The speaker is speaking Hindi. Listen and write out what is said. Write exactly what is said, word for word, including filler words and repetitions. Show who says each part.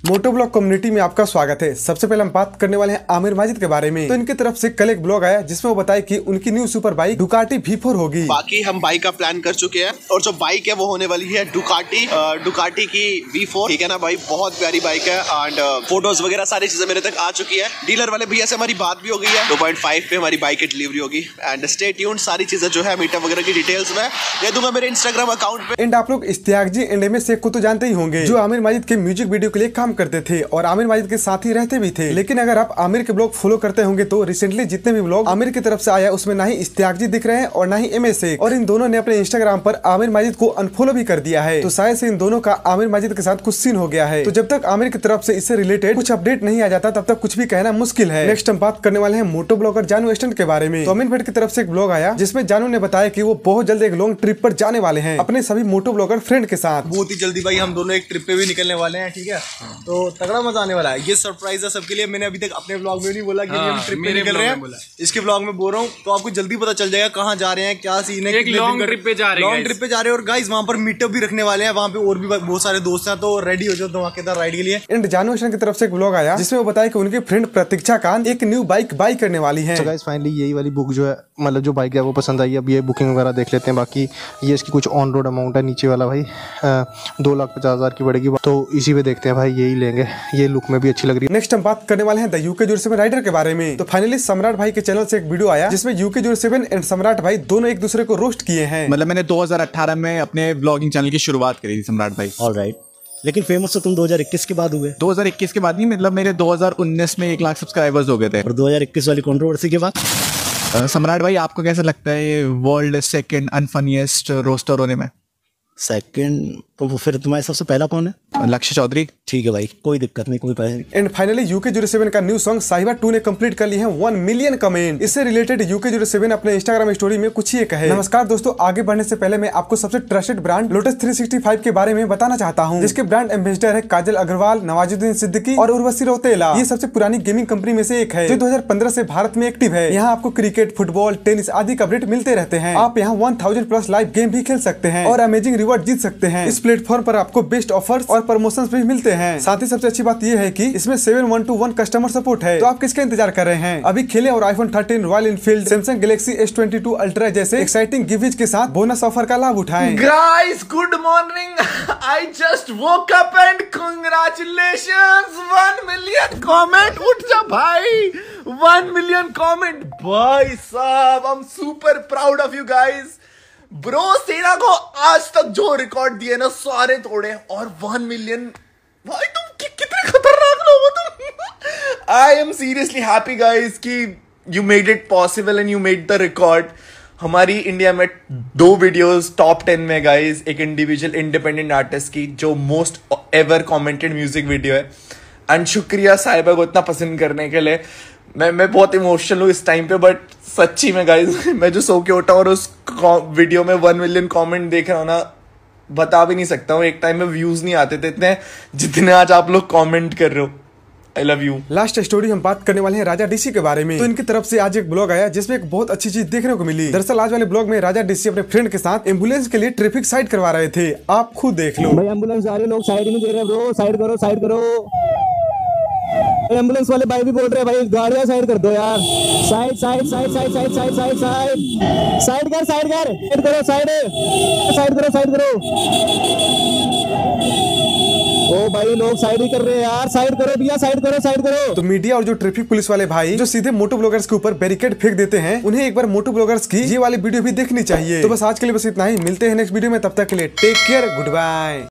Speaker 1: मोटो ब्लॉग कम्युनिटी में आपका स्वागत है। सबसे पहले हम बात करने वाले हैं आमिर माजिद के बारे में। तो इनकी तरफ से कल एक ब्लॉग आया जिसमें वो बताए कि उनकी new super bike Ducati V four होगी।
Speaker 2: बाकी हम बाइक का प्लान कर चुके हैं और जो बाइक है वो होने वाली है डुकाटी डुकाटी की वी फोर। ठीक है ना भाई, बहुत प्यारी बाइक है एंड फोटोज वगैरह सारी चीजें मेरे तक आ चुकी है। डीलर वाले भैया से हमारी बात भी हो गई है। टू पॉइंट फाइव पे हमारी बाइक की डिलीवरी होगी एंड स्टे ट्यून्ड। सारी चीजें जो है मीटअप वगैरह की डिटेल्स में दे दूंगा मेरे इंस्टाग्राम अकाउंट पे।
Speaker 1: एंड आप लोग Ishtiyaq ji and M S Shaikh को तो जानते ही होंगे, जो आमिर माजिद के म्यूजिक वीडियो के लिए काम करते थे और आमिर माजिद के साथ ही रहते भी थे। लेकिन अगर आप आमिर के ब्लॉग फॉलो करते होंगे तो रिसेंटली जितने भी ब्लॉग आमिर की तरफ से आया उसमें ना ही इश्तियाक जी दिख रहे हैं और ना ही एम एस शेख, और इन दोनों ने अपने इंस्टाग्राम पर आमिर माजिद को अनफॉलो भी कर दिया है। तो शायद से इन दोनों का आमिर माजिद के साथ कुछ सीन हो गया है। तो जब तक आमिर की तरफ से इससे रिलेटेड कुछ अपडेट नहीं आ जाता तब तक कुछ भी कहना मुश्किल है। नेक्स्ट हम बात करने वाले हैं मोटो ब्लॉगर जानू वेस्टर्न के बारे में। तो अमीन भट्ट की तरफ से एक ब्लॉग आया जिसमें जानू ने बताया कि वो बहुत जल्द एक लॉन्ग ट्रिप पर जाने वाले हैं अपने सभी मोटो ब्लॉगर फ्रेंड के साथ।
Speaker 3: बहुत ही जल्दी भाई हम दोनों एक ट्रिप पे भी निकलने वाले हैं। ठीक है, तो तगड़ा मजा आने वाला है। ये सरप्राइज है सबके लिए। मैंने अभी तक अपने ब्लॉग में नहीं बोला कि हम ट्रिप पे निकल रहे हैं, इसके ब्लॉग में बोल रहा हूँ। तो आपको जल्दी पता चल जाएगा कहाँ जा रहे हैं, क्या सीन है।
Speaker 4: लॉन्ग ट्रिप पे जा रहे हैं
Speaker 3: लॉन्ग ट्रिप पे जा रहे हैं और गाइस वहाँ पर मीटअप भी रखने वाले हैं। वहाँ पे और भी बहुत सारे दोस्त हैं, तो रेडी हो जाओ धमाकेदार राइड के लिए।
Speaker 1: एंड जानू वेस्टर्न की तरफ से एक ब्लॉग आया जिसमें वो बताया कि उनके फ्रेंड प्रतीक्षा कांत एक न्यू बाइक बाई करने वाली है।
Speaker 5: तो गाइस फाइनली यही वाली बुक जो है, मतलब जो बाइक है वो पसंद आई। अब ये बुकिंग वगैरह देख लेते हैं। बाकी ये इसकी कुछ ऑन रोड अमाउंट है नीचे वाला भाई, दो लाख पचास हजार की पड़ेगी। तो इसी पे देखते हैं भाई, यही लेंगे। ये लुक में भी अच्छी लग रही है।
Speaker 1: नेक्स्ट हम बात करने वाले हैं the UK zero seven rider के बारे में। तो फाइनली सम्राट भाई के चैनल से एक वीडियो आया जिसमें यूके जीरो सेवन एंड सम्राट भाई दोनों एक दूसरे को रोस्ट किए हैं।
Speaker 6: मतलब मैंने दो हज़ार अठारह में अपने व्लॉगिंग चैनल की शुरुआत करी थी सम्राट भाई।
Speaker 7: ऑलराइट, लेकिन फेमस तो तुम दो हज़ार इक्कीस के बाद हुए।
Speaker 6: दो हज़ार इक्कीस के बाद नहीं, मतलब मेरे दो हज़ार उन्नीस में एक लाख सब्सक्राइबर्स हो गए थे।
Speaker 7: और दो हज़ार इक्कीस वाली कंट्रोवर्सी के बाद
Speaker 6: uh, सम्राट भाई आपको कैसा लगता है ये वर्ल्ड सेकंड अनफनीएस्ट रोस्टर होने में?
Speaker 7: सेकंड तो फिर तुम्हारे सबसे पहला कौन है?
Speaker 6: लक्ष्य चौधरी।
Speaker 7: ठीक है भाई, कोई दिक्कत नहीं, कोई नहीं।
Speaker 1: And finally UK zero seven का न्यू सॉन्ग साहिबा टू ने कंप्लीट कर ली है वन मिलियन कमेंट। इससे रिलेटेड यूके जीरो सेवन अपने इंस्टाग्राम स्टोरी में कुछ ये कहे। नमस्कार दोस्तों, आगे बढ़ने से पहले मैं आपको सबसे trusted brand Lotus three sixty five के बारे में बताना चाहता हूँ, जिसके ब्रांड एम्बेसडर है काजल अग्रवाल, नवाजुद्दीन सिद्दीकी और उर्वशी रौतेला। ये सबसे पुरानी गेमिंग कंपनी में से एक है जो दो हजार पंद्रह से भारत में एक्टिव है। यहाँ आपको क्रिकेट, फुटबॉल, टेनिस आदि का अपडेट मिलते रहते हैं। आप यहाँ one thousand plus live game भी खेल सकते हैं और अमेजिंग रिवॉर्ड जीत सकते हैं। इस प्लेटफॉर्म पर आपको बेस्ट ऑफर्स और प्रमोशंस भी मिलते हैं। साथ ही सबसे अच्छी बात यह है कि इसमें seven one two one customer support है। तो आप किसका इंतजार कर रहे हैं? अभी खेले और iPhone thirteen, Royal Enfield, Samsung Galaxy S twenty two ultra जैसे एक्साइटिंग गिफ्ट के साथ बोनस ऑफर का लाभ उठाएं।
Speaker 4: Guys, good morning. I just woke up and congratulations, one million comment. उठ जा भाई, one million comment. भाई साहब, I'm super proud of you guys. Bro सेना को आज तक जो रिकॉर्ड दिए ना सारे तोड़े और वन मिलियन। भाई तुम कि, कितने खतरनाक लोग हो तुम। I am seriously happy guys कि you made it possible and you made the record. हमारी इंडिया में दो वीडियोस टॉप टेन में गाइस, एक इंडिविजुअल इंडिपेंडेंट आर्टिस्ट की जो most ever commented music video है। एंड शुक्रिया साहिबा को इतना पसंद करने के लिए। मैं मैं बहुत इमोशनल हूँ इस टाइम पे, बट सच्ची में गाइस मैं जो सो के उठा और उस वीडियो में वन मिलियन कमेंट देख रहा हूँ ना, बता भी नहीं सकता हूँ। एक टाइम में व्यूज नहीं आते थे इतने जितने आज आप लोग कमेंट कर रहे हो। I love you.
Speaker 1: Last story हम बात करने वाले हैं राजा डीसी के बारे में। तो इनकी तरफ से आज एक ब्लॉग आया जिसमें एक बहुत अच्छी चीज देखने को मिली। दरअसल आज वाले ब्लॉग में राजा डीसी अपने फ्रेंड के साथ एम्बुलेंस के लिए ट्रैफिक साइड करवा रहे थे। आप खुद देख लो
Speaker 8: भाई, एम्बुलेंस आ रही, लोग साइड नहीं दे रहे ब्रो। साइड करो, साइड करो। एम्बुलेंस वाले भाई भी बोल रहे हैं भाई गाड़ियां साइड कर दो यार। Side side side side side side side side side कर साइड कर साइड करो, साइड साइड करो, साइड करो। ओ भाई लोग साइड ही कर रहे हैं यार। साइड करो भैया, साइड करो, साइड करो।
Speaker 1: तो मीडिया और जो ट्रैफिक पुलिस वाले भाई जो सीधे मोटो ब्लॉगर्स के ऊपर बैरिकेड फेंक देते हैं, उन्हें एक बार मोटो ब्लॉगर्स की ये वाली वीडियो भी देखनी चाहिए। तो बस आज के लिए बस इतना ही, मिलते हैं नेक्स्ट वीडियो में। तब तक के लिए टेक केयर, गुड बाय।